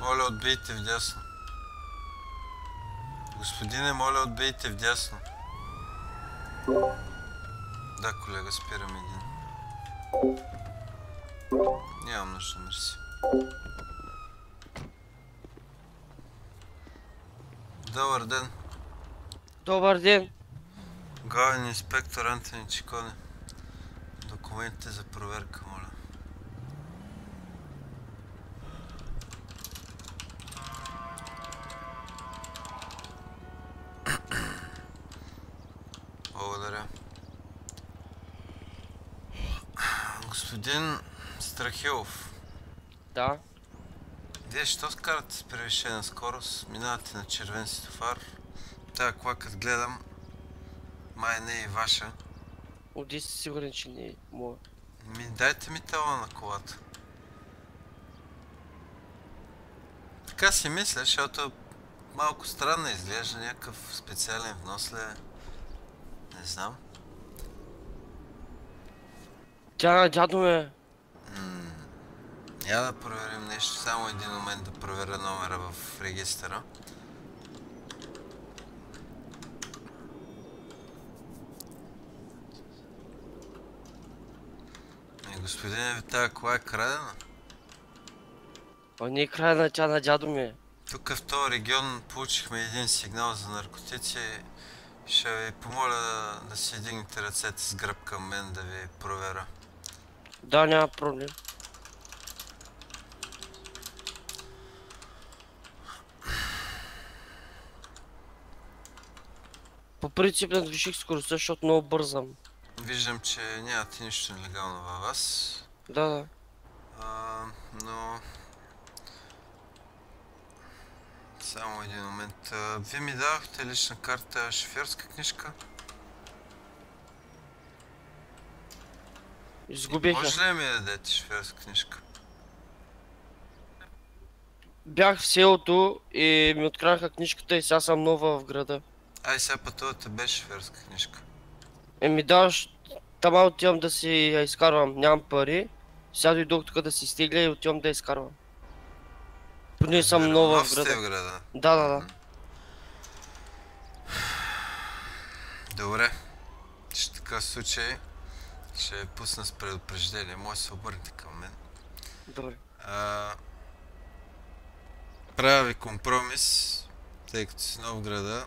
Моля, отбийте вдясно. Господине, моля, отбийте вдясно. Да, колега, спирам един. Нямам нужда, мерси. Добър ден. Добър ден. Главен инспектор Антони Чиконе. Документите за проверка, моля. Благодаря. Господин Страхилов. Да. Вие що карате с превишена скорост? Минавате на червен светофар. Тая кола, като гледам, май не е и ваша. Отди си сигурен, че не е моя. Дайте ми тела на колата. Така си мисля, защото малко странно изглежда, някакъв специален внос ли е? Не знам. Тя на дядо ме. Я да проверим нещо, само един момент да проверя номера в регистъра. Господине, тая кола е крадена? Не е края на тя на дядо ме. Тук в този регион получихме един сигнал за наркотици. Ще ви помоля да си дигнете ръцете с гръб към мен да ви проверя. Да, няма проблем. По принцип надвиших скоростта, защото много бързам. Виждам, че нямате нищо нелегално във вас. Да. Но... Само един момент. Вие ми давахте лична карта, шофьорска книжка? Изгубих я. Може ли да ми дадете шофьорска книжка? Бях в селото и ми откраднаха книжката и сега съм нова в града. Ай, сега пътувате без шофьорска книжка. Даш, тама отивам да си я изкарвам. Нямам пари. Сега дойдох тук да си стигля и отивам да я изкарвам. Поне съм нова в Нов сте града. в града? Да. Добре. В такъв случай ще пусна с предупреждение. Може да се обърнете към мен. Добре. Правя ви компромис, тъй като си нов в града.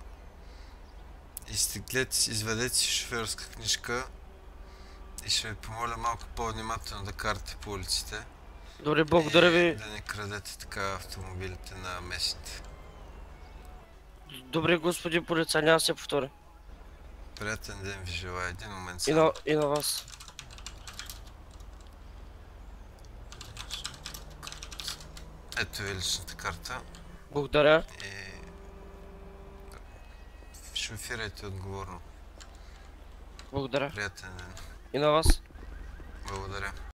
Изведете си шофьорска книжка и ще ви помоля малко по-внимателно да карате по улиците. Добре, благодаря ви. Да не крадете така автомобилите на местните. Добре, господин полицай, няма се повторя. Приятен ден ви желая. Един момент само. И на вас. Ето ви личната карта. Благодаря. И шофирайте отговорно. Благодаря. Приятен ден. И на вас. Благодаря.